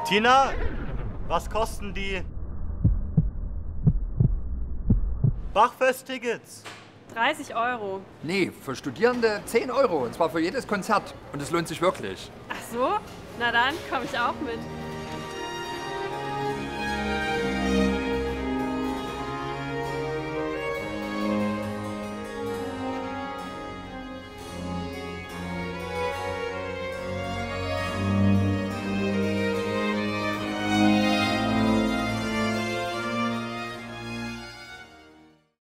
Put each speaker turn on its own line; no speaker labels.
Tina, was kosten die Bachfest-Tickets?
30 Euro.
Nee, für Studierende 10 Euro. Und zwar für jedes Konzert. Und es lohnt sich wirklich.
Ach so? Na dann, komme ich auch mit.